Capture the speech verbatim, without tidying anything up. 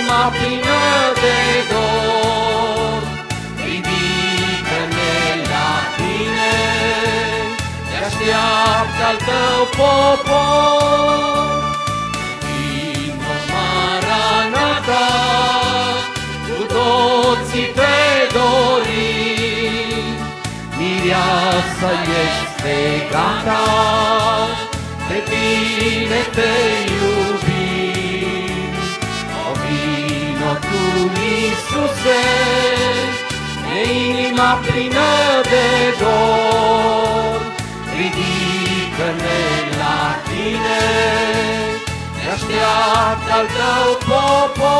inima plină de dor, ridică-ne la tine, te așteaptă al tău popor. Vino, Maranata, cu toții te dorim, mireasa este gata, pe tine te iubim. O vino tu, Iisuse, de inima plină de dor, ridică-ne la tine, te așteaptă al tău popor.